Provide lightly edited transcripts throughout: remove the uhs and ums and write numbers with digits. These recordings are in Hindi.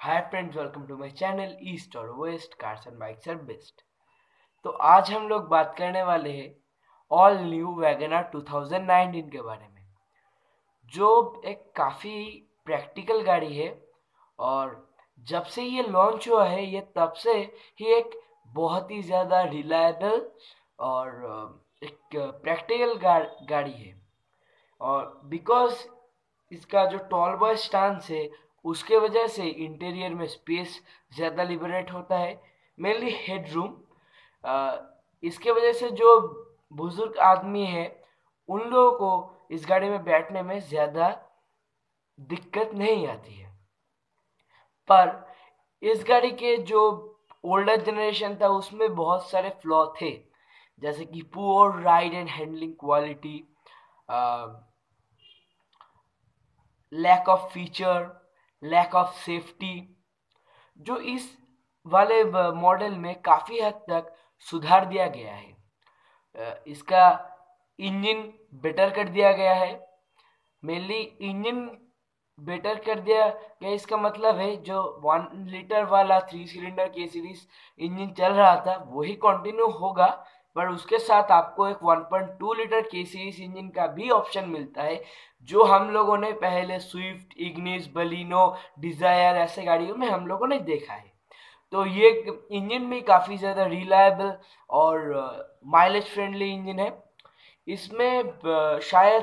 Hi friends, welcome to my channel east और west cars and bikes are best. तो आज हम लोग बात करने वाले हैं ऑल न्यू वैगनआर 2019 के बारे में, जो एक काफ़ी प्रैक्टिकल गाड़ी है। और जब से ये लॉन्च हुआ है ये तब से ही एक बहुत ही ज़्यादा रिलायबल और एक प्रैक्टिकल गाड़ी है। और बिकॉज इसका जो टॉल बॉय स्टांस है उसके वजह से इंटीरियर में स्पेस ज़्यादा लिबरेट होता है, मेनली हेडरूम। इसके वजह से जो बुजुर्ग आदमी है उन लोगों को इस गाड़ी में बैठने में ज़्यादा दिक्कत नहीं आती है। पर इस गाड़ी के जो ओल्डर जनरेशन था उसमें बहुत सारे फ्लॉ थे, जैसे कि poor ride and handling quality, lack of feature, lack of safety, जो इस वाले मॉडल में काफ़ी हद तक सुधार दिया गया है। इसका इंजन बेटर कर दिया गया है। मेनली इंजन बेटर कर दिया गया, इसका मतलब है जो 1 लीटर वाला 3 सिलेंडर के सीरीज इंजन चल रहा था वही कंटिन्यू होगा, पर उसके साथ आपको एक 1.2 लीटर के सीरीज इंजन का भी ऑप्शन मिलता है, जो हम लोगों ने पहले स्विफ्ट, इग्निस, बलिनो, डिजायर ऐसे गाड़ियों में हम लोगों ने देखा है। तो ये इंजन भी काफ़ी ज़्यादा रिलायबल और माइलेज फ्रेंडली इंजन है। इसमें शायद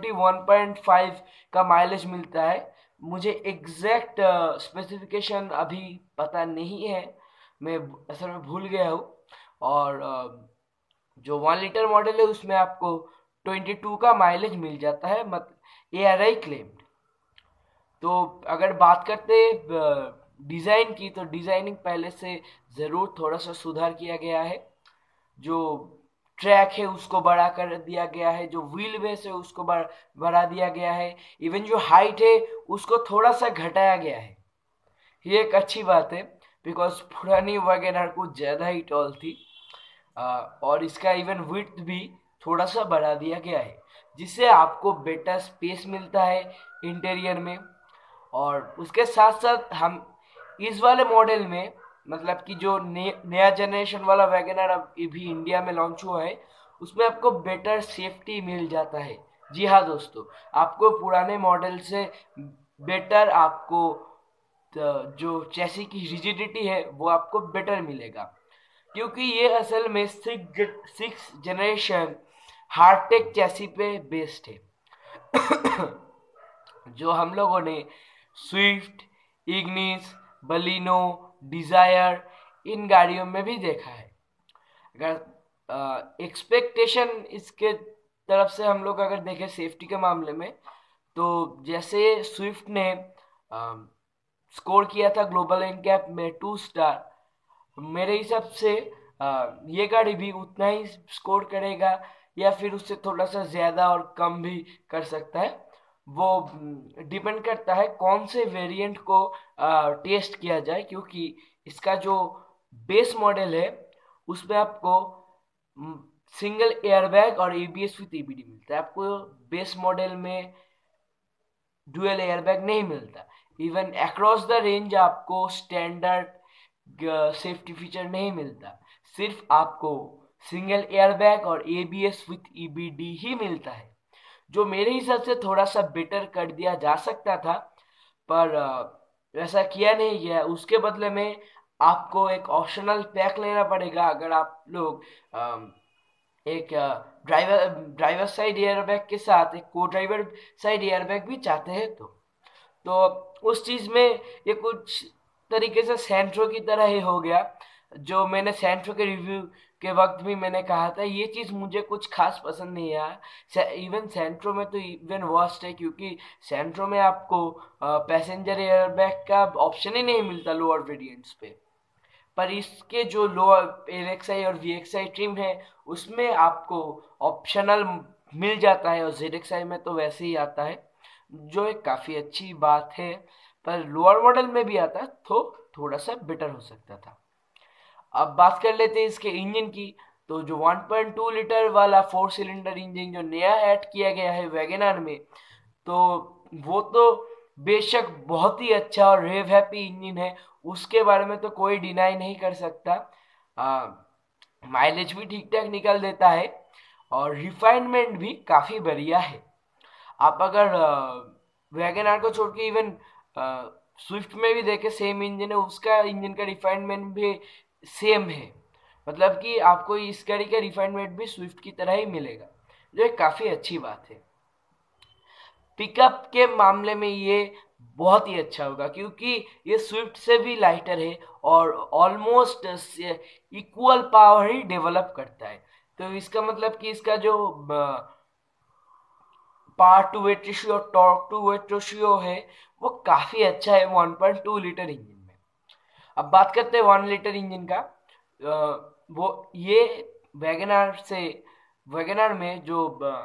21.5 का माइलेज मिलता है। मुझे एग्जैक्ट स्पेसिफिकेशन अभी पता नहीं है, मैं असल में भूल गया हूँ। और जो 1 लीटर मॉडल है उसमें आपको 22 का माइलेज मिल जाता है, मतलब ARI क्लेम्ड। तो अगर बात करते डिज़ाइन की, तो डिज़ाइनिंग पहले से ज़रूर थोड़ा सा सुधार किया गया है। जो ट्रैक है उसको बड़ा कर दिया गया है, जो व्हील बेस है उसको बढ़ा दिया गया है, इवन जो हाइट है उसको थोड़ा सा घटाया गया है। ये एक अच्छी बात है, बिकॉज पुरानी वैगनआर कुछ ज़्यादा ही टॉल थी। और इसका इवन विड्थ भी थोड़ा सा बढ़ा दिया गया है, जिससे आपको बेटर स्पेस मिलता है इंटीरियर में। और उसके साथ साथ हम इस वाले मॉडल में, मतलब कि जो नया जनरेशन वाला वैगनआर अब भी इंडिया में लॉन्च हुआ है, उसमें आपको बेटर सेफ्टी मिल जाता है। जी हाँ दोस्तों, आपको पुराने मॉडल से बेटर आपको जो चैसी की रिजिडिटी है वो आपको बेटर मिलेगा, क्योंकि ये असल में 6 जनरेशन हार्टेक चैसी पे बेस्ड है। जो हम लोगों ने स्विफ्ट, इग्निस, बलिनो, डिजायर इन गाड़ियों में भी देखा है। अगर एक्सपेक्टेशन इसके तरफ से हम लोग अगर देखें सेफ्टी के मामले में, तो जैसे स्विफ्ट ने स्कोर किया था ग्लोबल एनकैप में 2 स्टार, मेरे हिसाब से ये गाड़ी भी उतना ही स्कोर करेगा, या फिर उससे थोड़ा सा ज़्यादा और कम भी कर सकता है। वो डिपेंड करता है कौन से वेरिएंट को टेस्ट किया जाए, क्योंकि इसका जो बेस मॉडल है उसमें आपको सिंगल एयरबैग और ABS विथ EBD मिलता है। आपको बेस मॉडल में डुअल एयरबैग नहीं मिलता। इवन अक्रॉस द रेंज आपको स्टैंडर्ड सेफ्टी फीचर नहीं मिलता। सिर्फ आपको सिंगल एयरबैग और ABS विथ EBD ही मिलता है, जो मेरे हिसाब से थोड़ा सा बेटर कर दिया जा सकता था, पर वैसा किया नहीं गया। उसके बदले में आपको एक ऑप्शनल पैक लेना पड़ेगा, अगर आप लोग एक ड्राइवर साइड एयरबैग के साथ एक को ड्राइवर साइड एयरबैग भी चाहते हैं। तो उस चीज में ये कुछ तरीके से सेंट्रो की तरह ही हो गया। जो मैंने सेंट्रो के रिव्यू के वक्त भी मैंने कहा था, ये चीज मुझे कुछ खास पसंद नहीं आया। इवन सेंट्रो में तो इवन वर्स्ट है, क्योंकि सेंट्रो में आपको पैसेंजर एयरबैग का ऑप्शन ही नहीं मिलता लोअर वेरिएंट्स पे। पर इसके जो लोअर LXI और VXI ट्रिम है उसमें आपको ऑप्शनल मिल जाता है, और ZXI में तो वैसे ही आता है, जो एक काफ़ी अच्छी बात है। पर लोअर मॉडल में भी आता तो थोड़ा सा बेटर हो सकता था। अब बात कर लेते हैं इसके इंजन की। तो जो 1.2 लीटर वाला 4 सिलेंडर इंजन जो नया ऐड किया गया है वैगनआर में, तो वो तो बेशक बहुत ही अच्छा और रेव हैप्पी इंजन है, उसके बारे में तो कोई डिनाई नहीं कर सकता। माइलेज भी ठीक ठाक निकल देता है और रिफाइनमेंट भी काफ़ी बढ़िया है। आप अगर वैगन आर को छोड़ के इवन स्विफ्ट में भी देखे, सेम इंजन है, उसका इंजन का रिफाइनमेंट भी सेम है। मतलब कि आपको इस गाड़ी का रिफाइनमेंट भी स्विफ्ट की तरह ही मिलेगा, जो एक काफ़ी अच्छी बात है। पिकअप के मामले में ये बहुत ही अच्छा होगा क्योंकि ये स्विफ्ट से भी लाइटर है और ऑलमोस्ट इक्वल पावर ही डेवलप करता है। तो इसका मतलब कि इसका जो पावर टू वेट रेशियो और टॉर्क टू वेट रेशियो है वो काफी अच्छा है 1.2 लीटर इंजन में। अब बात करते हैं 1 लीटर इंजन का। वो ये वैगनआर से वैगनआर में जो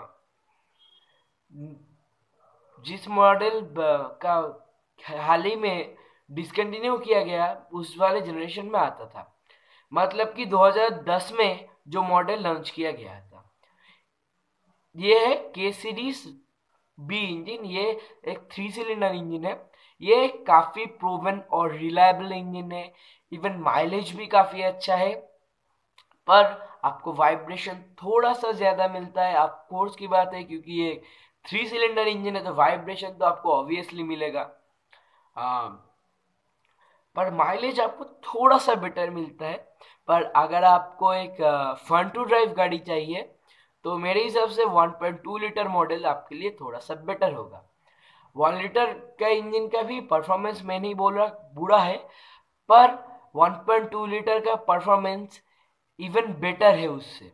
जिस मॉडल का हाल ही में डिसकंटिन्यू किया गया उस वाले जनरेशन में आता था। मतलब कि 2010 में जो मॉडल लॉन्च किया गया था, ये है के सीरीज बी इंजन। ये एक 3 सिलेंडर इंजन है। ये काफी प्रूवन और रिलायबल इंजन है। इवन माइलेज भी काफी अच्छा है, पर आपको वाइब्रेशन थोड़ा सा ज्यादा मिलता है। आप कोर्स की बात है क्योंकि ये 3 सिलेंडर इंजन है तो वाइब्रेशन तो आपको ऑब्वियसली मिलेगा। पर माइलेज आपको थोड़ा सा बेटर मिलता है। पर अगर आपको एक फन टू ड्राइव गाड़ी चाहिए तो मेरे हिसाब से 1.2 लीटर मॉडल आपके लिए थोड़ा सा बेटर होगा। 1 लीटर का इंजन का भी परफॉर्मेंस मैं नहीं बोल रहा बुरा है, पर 1.2 लीटर का परफॉर्मेंस इवन बेटर है उससे।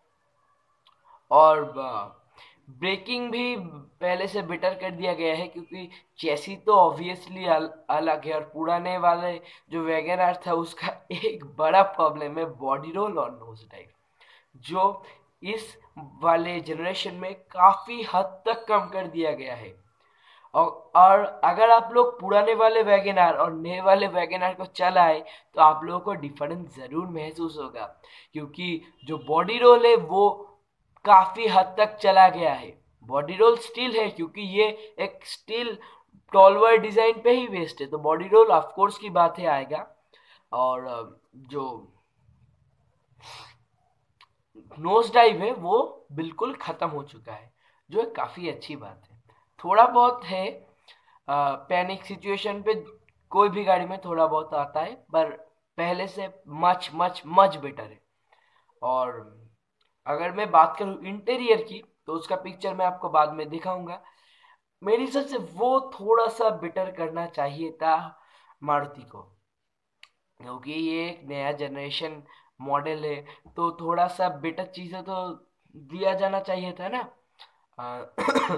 और ब्रेकिंग भी पहले से बेटर कर दिया गया है क्योंकि चेसी तो ऑब्वियसली अलग है। और पुराने वाले जो वैगन आर था उसका एक बड़ा प्रॉब्लम है बॉडी रोल और नोज डाइव, जो इस वाले जनरेशन में काफी हद तक कम कर दिया गया है। और अगर आप लोग पुराने वाले वैगन आर और नए वाले वैगन आर को चलाए तो आप लोगों को डिफरेंस जरूर महसूस होगा क्योंकि जो बॉडी रोल है वो काफी हद तक चला गया है। बॉडी रोल स्टील है क्योंकि ये एक स्टील टॉलवर डिजाइन पे ही बेस्ड है, तो बॉडी रोल ऑफ कोर्स की बात है आएगा। और जो नोज डाइव है वो बिल्कुल खत्म हो चुका है, जो है काफी अच्छी बात है। थोड़ा बहुत है पैनिक सिचुएशन पे, कोई भी गाड़ी में थोड़ा बहुत आता है, पर पहले से मच मच मच बेटर है। और अगर मैं बात करूं इंटीरियर की तो उसका पिक्चर मैं आपको बाद में दिखाऊंगा। मेरी हिसाब से वो थोड़ा सा बेटर करना चाहिए था मारुति को, क्योंकि ये एक नया जनरेशन मॉडल है तो थोड़ा सा बेटर चीजें तो दिया जाना चाहिए था ना। अ,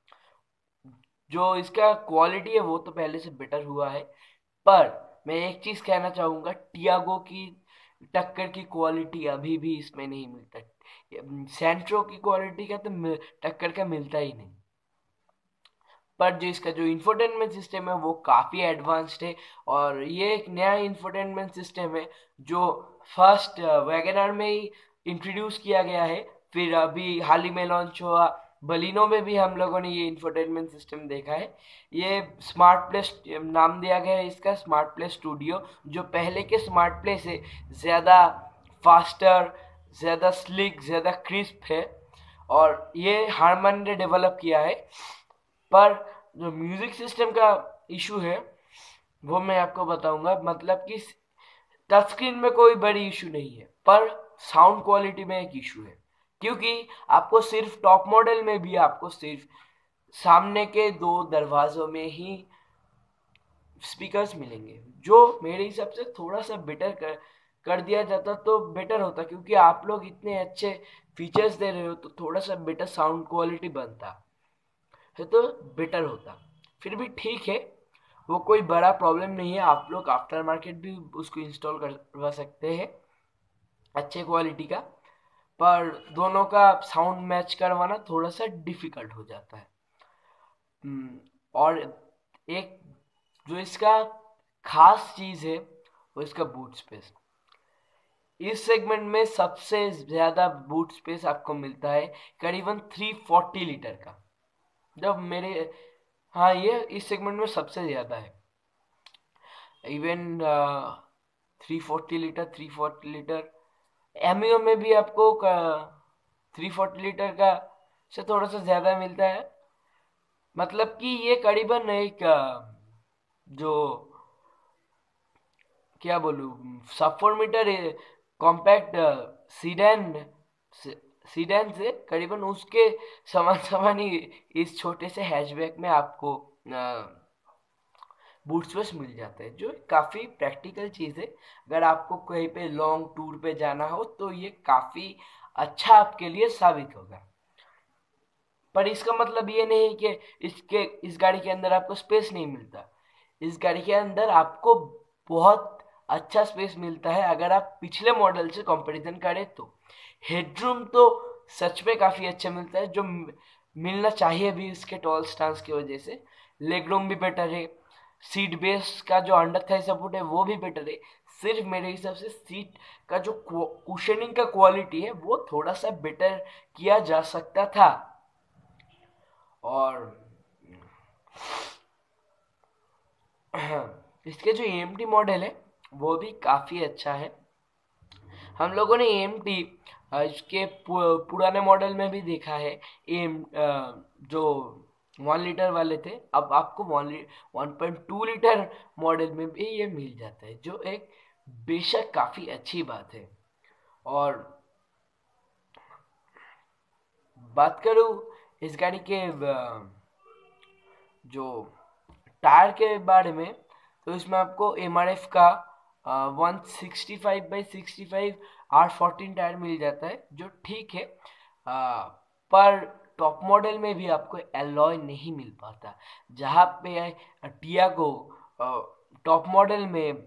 जो इसका क्वालिटी है वो तो पहले से बेटर हुआ है, पर मैं एक चीज कहना चाहूंगा, टियागो की टक्कर की क्वालिटी अभी भी इसमें नहीं मिलता। सेंट्रो की क्वालिटी का तो टक्कर का मिलता ही नहीं। पर जो इसका जो इंफोटेनमेंट सिस्टम है वो काफी एडवांस्ड है और ये एक नया इंफोटेनमेंट सिस्टम है जो फर्स्ट वैगनर में ही इंट्रोड्यूस किया गया है। फिर अभी हाल ही में लॉन्च हुआ बलिनो में भी हम लोगों ने ये इंफोटेनमेंट सिस्टम देखा है। ये स्मार्ट प्ले नाम दिया गया है इसका, स्मार्ट प्ले स्टूडियो, जो पहले के स्मार्ट प्ले से ज़्यादा फास्टर, ज़्यादा स्लिक, ज़्यादा क्रिस्प है और ये हारमन ने डेवलप किया है। पर जो म्यूजिक सिस्टम का इशू है वो मैं आपको बताऊंगा। मतलब कि टच स्क्रीन में कोई बड़ी इशू नहीं है, पर साउंड क्वालिटी में एक इशू है क्योंकि आपको सिर्फ टॉप मॉडल में भी आपको सिर्फ सामने के 2 दरवाजों में ही स्पीकर्स मिलेंगे, जो मेरे हिसाब से थोड़ा सा बेटर कर दिया जाता तो बेटर होता क्योंकि आप लोग इतने अच्छे फीचर्स दे रहे हो तो थोड़ा सा बेटर साउंड क्वालिटी बनता है तो बेटर होता। फिर भी ठीक है, वो कोई बड़ा प्रॉब्लम नहीं है। आप लोग आफ्टर मार्केट भी उसको इंस्टॉल करवा सकते हैं अच्छे क्वालिटी का, पर दोनों का साउंड मैच करवाना थोड़ा सा डिफिकल्ट हो जाता है। और एक जो इसका खास चीज है वो इसका बूट स्पेस। इस सेगमेंट में सबसे ज्यादा बूट स्पेस आपको मिलता है, करीबन 340 लीटर का। जब मेरे हाँ, ये इस सेगमेंट में सबसे ज़्यादा है। इवन 340 लीटर, 340 लीटर एमईओ में भी आपको 340 लीटर का से थोड़ा सा ज़्यादा मिलता है। मतलब कि ये करीबन एक जो क्या बोलूँ, सब 4 मीटर कॉम्पैक्ट सीडैन सीडैन से करीबन उसके समान समान ही इस छोटे से हैचबैक में आपको बूट स्पेस मिल जाता है, जो काफ़ी प्रैक्टिकल चीज़ है। अगर आपको कहीं पे लॉन्ग टूर पे जाना हो तो ये काफ़ी अच्छा आपके लिए साबित होगा। पर इसका मतलब ये नहीं कि इस गाड़ी के अंदर आपको स्पेस नहीं मिलता। इस गाड़ी के अंदर आपको बहुत अच्छा स्पेस मिलता है अगर आप पिछले मॉडल से कंपैरिजन करें तो। हेडरूम तो सच में काफ़ी अच्छा मिलता है, जो मिलना चाहिए भी इसके टॉल स्टांस की वजह से। लेग रूम भी बेटर है। सीट बेस का जो अंडर थाई सपोर्ट है वो भी बेटर है। सिर्फ मेरे हिसाब से सीट का जो कुशनिंग का क्वालिटी है वो थोड़ा सा बेटर किया जा सकता था। और इसके जो एएमटी मॉडल है वो भी काफ़ी अच्छा है। हम लोगों ने एएमटी इसके पुराने मॉडल में भी देखा है। एम जो 1 लीटर वाले थे, अब आपको 1.2 लीटर मॉडल में भी ये मिल जाता है, जो एक बेशक काफ़ी अच्छी बात है। और बात करूँ इस गाड़ी के जो टायर के बारे में, तो इसमें आपको एमआरएफ का 165/65 R14 टायर मिल जाता है, जो ठीक है। पर टॉप मॉडल में भी आपको एलॉय नहीं मिल पाता। जहाँ पे टियागो टॉप मॉडल में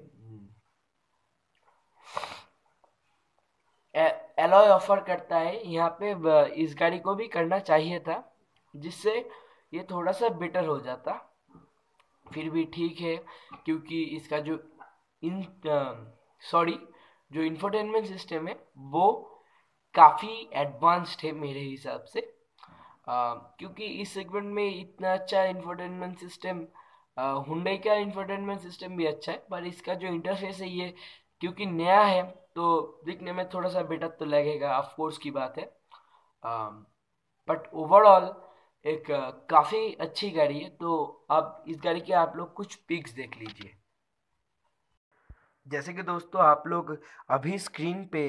एलॉय ऑफर करता है, यहाँ पे इस गाड़ी को भी करना चाहिए था, जिससे ये थोड़ा सा बेटर हो जाता। फिर भी ठीक है, क्योंकि इसका जो इन सॉरी जो इंफोटेनमेंट सिस्टम है वो काफ़ी एडवांस्ड है मेरे हिसाब से। क्योंकि इस सेगमेंट में इतना अच्छा इंफोटेनमेंट सिस्टम, हुंडई का इंफोटेनमेंट सिस्टम भी अच्छा है, पर इसका जो इंटरफेस है ये क्योंकि नया है तो दिखने में थोड़ा सा बेटर तो लगेगा, ऑफ कोर्स की बात है। बट ओवरऑल एक काफ़ी अच्छी गाड़ी है। तो अब इस गाड़ी के आप लोग कुछ पिक्स देख लीजिए। जैसे कि दोस्तों आप लोग अभी स्क्रीन पे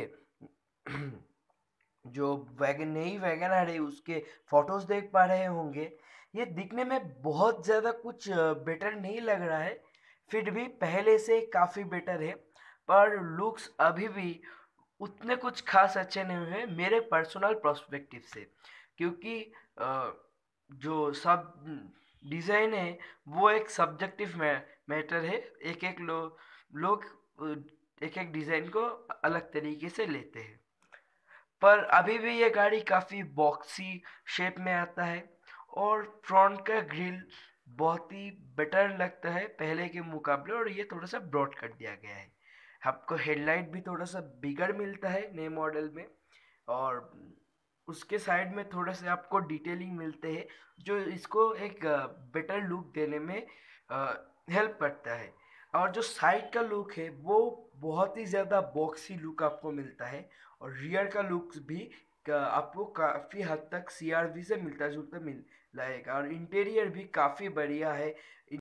जो वैगन नई वैगन आ रही उसके फोटोज देख पा रहे होंगे। ये दिखने में बहुत ज़्यादा कुछ बेटर नहीं लग रहा है, फिर भी पहले से काफ़ी बेटर है। पर लुक्स अभी भी उतने कुछ खास अच्छे नहीं हुए मेरे पर्सनल पर्सपेक्टिव से, क्योंकि जो सब डिज़ाइन है वो एक सब्जेक्टिव मैटर है। एक एक लोग एक एक डिज़ाइन को अलग तरीके से लेते हैं। पर अभी भी ये गाड़ी काफ़ी बॉक्सी शेप में आता है, और फ्रंट का ग्रिल बहुत ही बेटर लगता है पहले के मुकाबले, और ये थोड़ा सा ब्रॉड कर दिया गया है। आपको हेडलाइट भी थोड़ा सा बिगड़ मिलता है नए मॉडल में, और उसके साइड में थोड़े से आपको डिटेलिंग मिलते हैं, जो इसको एक बेटर लुक देने में हेल्प करता है। और जो साइड का लुक है वो बहुत ही ज़्यादा बॉक्सी लुक आपको मिलता है, और रियर का लुक्स भी आपको काफ़ी हद तक सीआरवी से मिलता जुलता मिल लगेगा, और इंटीरियर भी काफ़ी बढ़िया है।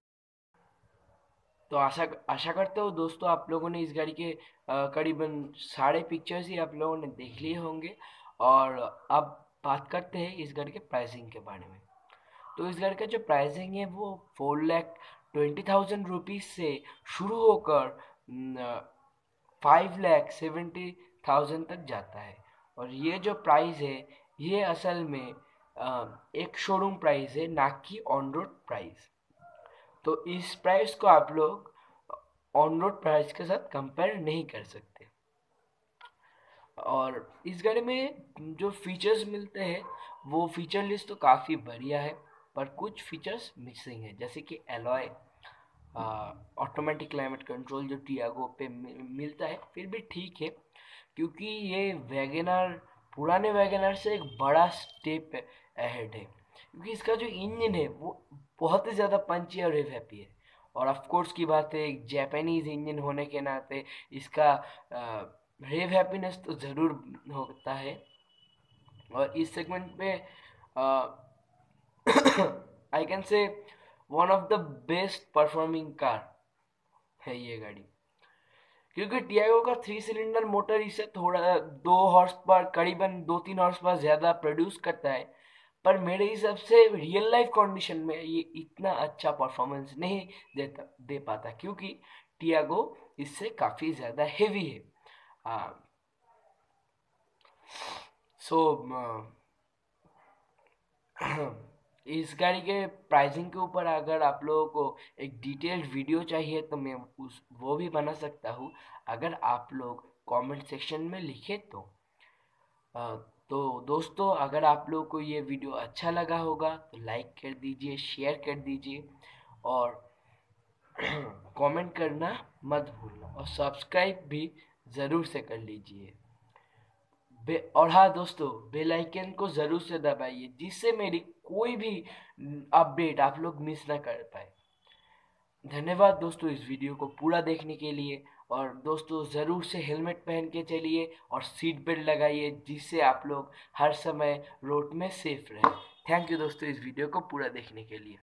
तो आशा आशा करते हो दोस्तों आप लोगों ने इस गाड़ी के करीबन सारे पिक्चर्स ही आप लोगों ने देख लिए होंगे। और अब बात करते हैं इस गाड़ी के प्राइसिंग के बारे में। तो इस गाड़ी का जो प्राइसिंग है वो 4,20,000 रुपीज़ से शुरू होकर 5,70,000 तक जाता है। और ये जो प्राइस है ये असल में एक शोरूम प्राइस है, ना कि ऑन रोड प्राइस। तो इस प्राइस को आप लोग ऑन रोड प्राइस के साथ कंपेयर नहीं कर सकते। और इस गाड़ी में जो फीचर्स मिलते हैं वो फीचर लिस्ट तो काफ़ी बढ़िया है, पर कुछ फीचर्स मिसिंग है, जैसे कि एलॉय, ऑटोमेटिक क्लाइमेट कंट्रोल जो टियागो पे मिलता है फिर भी ठीक है, क्योंकि ये वैगनर पुराने वैगनर से एक बड़ा स्टेप अहेड है। क्योंकि इसका जो इंजन है वो बहुत ही ज़्यादा पंची और रेव हैप्पी है। और ऑफ कोर्स की बात है, एक जापानीज इंजन होने के नाते इसका रेव हैप्पीनेस तो ज़रूर होता है। और इस सेगमेंट पे I can say one of the best performing car है ये गाड़ी। क्योंकि टियागो का 3 सिलेंडर मोटर इसे थोड़ा 2 हॉर्स पावर, करीबन 2-3 हॉर्स पावर ज़्यादा प्रोड्यूस करता है, पर मेरे हिसाब से रियल लाइफ कंडीशन में ये इतना अच्छा परफॉर्मेंस नहीं दे पाता, क्योंकि टियागो इससे काफ़ी ज़्यादा हेवी है। सो इस गाड़ी के प्राइसिंग के ऊपर अगर आप लोगों को एक डिटेल्ड वीडियो चाहिए तो मैं उस वो भी बना सकता हूँ, अगर आप लोग कमेंट सेक्शन में लिखे तो। अ, तो दोस्तों, अगर आप लोगों को ये वीडियो अच्छा लगा होगा तो लाइक कर दीजिए, शेयर कर दीजिए, और कमेंट करना मत भूलना, और सब्सक्राइब भी ज़रूर से कर लीजिए। और हाँ दोस्तों, बेल आइकन को ज़रूर से दबाइए, जिससे मेरी कोई भी अपडेट आप लोग मिस ना कर पाए। धन्यवाद दोस्तों इस वीडियो को पूरा देखने के लिए। और दोस्तों, ज़रूर से हेलमेट पहन के चलिए और सीट बेल्ट लगाइए, जिससे आप लोग हर समय रोड में सेफ रहें। थैंक यू दोस्तों इस वीडियो को पूरा देखने के लिए।